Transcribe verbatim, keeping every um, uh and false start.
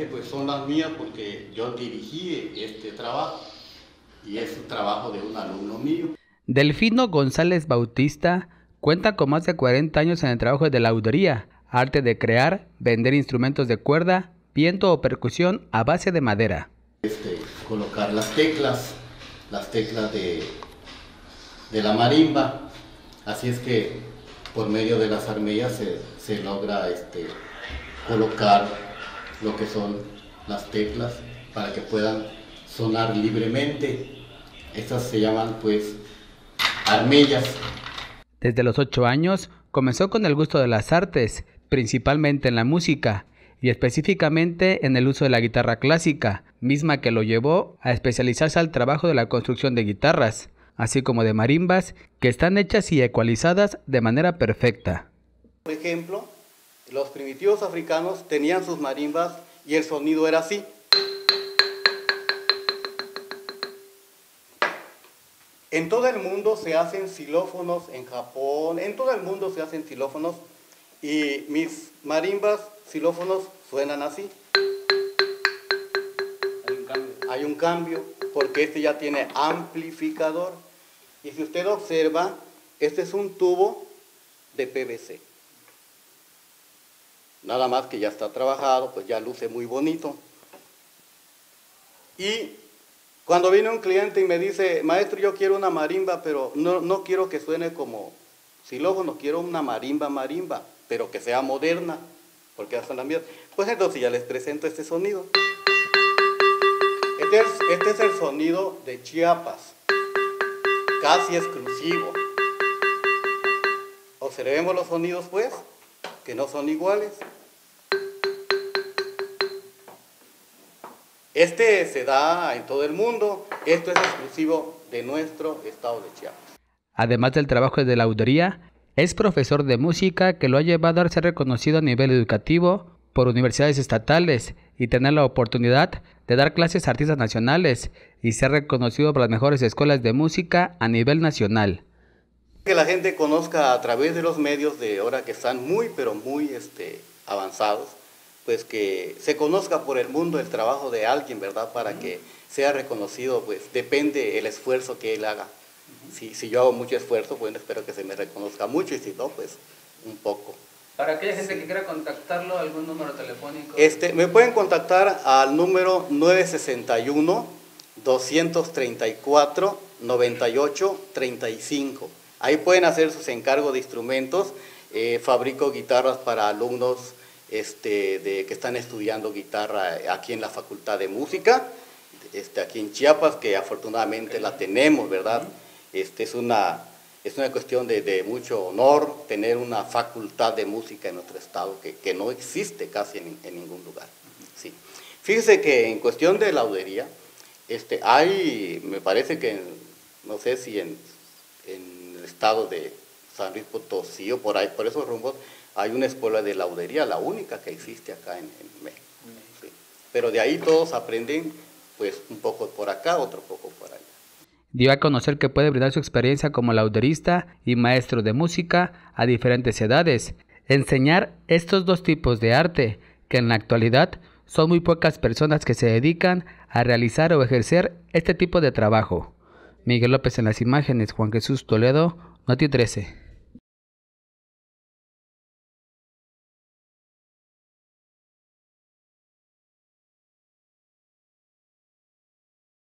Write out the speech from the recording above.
prácticamente pues son las mías porque yo dirigí este trabajo y es un trabajo de un alumno mío. Delfino González Bautista cuenta con más de cuarenta años en el trabajo de laudería, arte de crear, vender instrumentos de cuerda, viento o percusión a base de madera. Este, colocar las teclas, las teclas de, de la marimba, así es que por medio de las armillas se, se logra este, colocar lo que son las teclas para que puedan sonar libremente. Estas se llaman pues armillas. Desde los ocho años comenzó con el gusto de las artes, principalmente en la música y específicamente en el uso de la guitarra clásica, misma que lo llevó a especializarse al trabajo de la construcción de guitarras, así como de marimbas que están hechas y ecualizadas de manera perfecta. Por ejemplo, los primitivos africanos tenían sus marimbas y el sonido era así. En todo el mundo se hacen xilófonos, en Japón, en todo el mundo se hacen xilófonos y mis marimbas, xilófonos suenan así. Hay un cambio. Hay un cambio porque este ya tiene amplificador y si usted observa, este es un tubo de P V C. Nada más que ya está trabajado, pues ya luce muy bonito. Y cuando viene un cliente y me dice, maestro, yo quiero una marimba, pero no, no quiero que suene como xilófono, quiero una marimba, marimba, pero que sea moderna, porque ya son las mías. Pues entonces ya les presento este sonido. Este es, este es el sonido de Chiapas, casi exclusivo. Observemos los sonidos pues, que no son iguales. Este se da en todo el mundo, esto es exclusivo de nuestro estado de Chiapas. Además del trabajo de laudería, es profesor de música que lo ha llevado a ser reconocido a nivel educativo por universidades estatales y tener la oportunidad de dar clases a artistas nacionales y ser reconocido por las mejores escuelas de música a nivel nacional. Que la gente conozca a través de los medios de ahora que están muy pero muy este, avanzados, pues que se conozca por el mundo el trabajo de alguien, ¿verdad? Para que sea reconocido, pues depende el esfuerzo que él haga. Si, si yo hago mucho esfuerzo, bueno, espero que se me reconozca mucho y si no, pues un poco. Para aquella gente sí. que quiera contactarlo, ¿algún número telefónico? Este, me pueden contactar al número nueve seis uno, dos tres cuatro, nueve ocho tres cinco. Ahí pueden hacer sus encargos de instrumentos. Eh, fabrico guitarras para alumnos Este, de, que están estudiando guitarra aquí en la Facultad de Música, este, aquí en Chiapas, que afortunadamente la tenemos, ¿verdad? Este, es, una, es una cuestión de, de mucho honor tener una facultad de música en nuestro estado, que, que no existe casi en, en ningún lugar. Sí. Fíjese que en cuestión de laudería, este, hay, me parece que, no sé si en, en el estado de San Luis Potosí o por ahí, por esos rumbos, hay una escuela de laudería, la única que existe acá en, en México. Sí. Pero de ahí todos aprenden, pues, un poco por acá, otro poco por allá. Dio a conocer que puede brindar su experiencia como lauderista y maestro de música a diferentes edades. Enseñar estos dos tipos de arte, que en la actualidad son muy pocas personas que se dedican a realizar o ejercer este tipo de trabajo. Miguel López en las imágenes, Juan Jesús Toledo, Noti trece.